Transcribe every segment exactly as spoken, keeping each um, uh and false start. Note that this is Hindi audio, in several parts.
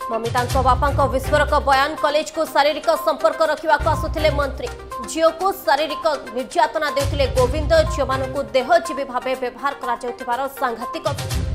ममिता बापा विस्फोरक बयान कॉलेज को शारीरिक संपर्क रखा आसुले मंत्री झील को शारीरिक निर्यातना देते गोविंद झील मान देहजीवी भाव व्यवहार कर सांघातिक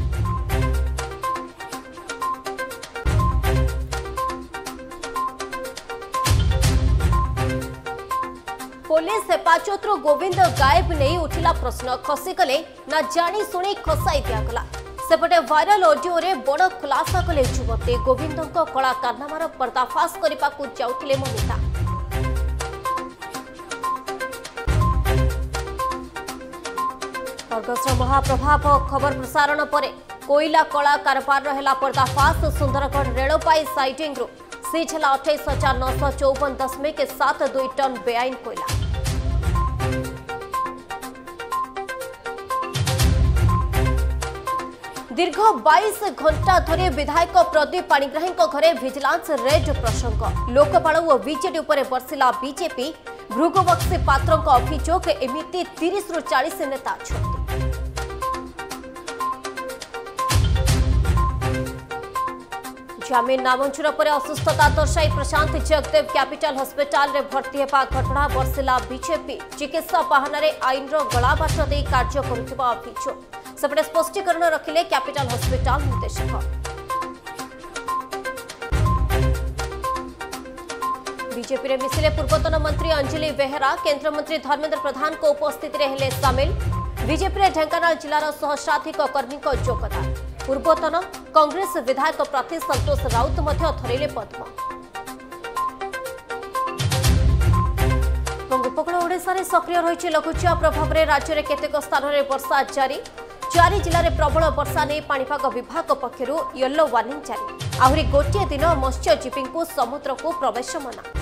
पुलिस हेफाजत गोविंद गायब नहीं उठिला प्रश्न खसीगले ना जानी शुणी खसाई दिगला सेपटे वायरल ऑडियो रे बड़ खुलासा कले युवती गोविंद कला कारनामार पर्दाफाश करने को जाउथिले ममिता अर्गसर महाप्रभाव खबर प्रसारण पर कोईला कला कारबार है पर्दाफाश सुंदरगढ़ रेलपाई साइडिंग रु सीज है अठाईस हजार नौश चौवन दशमिक सात दुई टन बेआईन कोईला। दीर्घ बाईस घंटा धरी विधायक प्रदीप पाणिग्राही घरे विजिलेंस रेड प्रसंग लोकपाल और बीजेडी उपर बर्षिला बीजेपी भृगुबक्सी पात्र अभियोग एमिति तीस रु चालीस नेता अच्छा जमीन नामंजूर पर असुस्थता दर्शाई प्रशांत जगदेव कैपिटल हॉस्पिटल रे भर्ती हेबा घटना बर्षिला बीजेपी चिकित्सा बहाना आईन गलाबाट दे कार्य करुवा अभियोग सेपटे स्पष्टीकरण रखिले कैपिटल हॉस्पिटल निर्देशक। बीजेपी रे मिसिले पूर्वतन मंत्री अंजलि बेहेरा केंद्र मंत्री धर्मेंद्र प्रधान को उपस्थिति रे हेले शामिल बीजेपी रे ढेंकानाल जिलार सहस्राधिक कर्मी योगदान पूर्वतन कांग्रेस विधायक प्रार्थी संतोष राउत मध्य धरिले पद्म। उपकूल ओडिशा रे सक्रिय रही लघुचाप प्रभाव में राज्य में केतेक स्थान में वर्षा जारी चारि जिले में प्रबल वर्षा नहीं पाणीपाग विभाग पक्षर येलो वार्निंग जारी आहरी गोटे दिन मत्स्यजीवी को समुद्र को प्रवेश मना।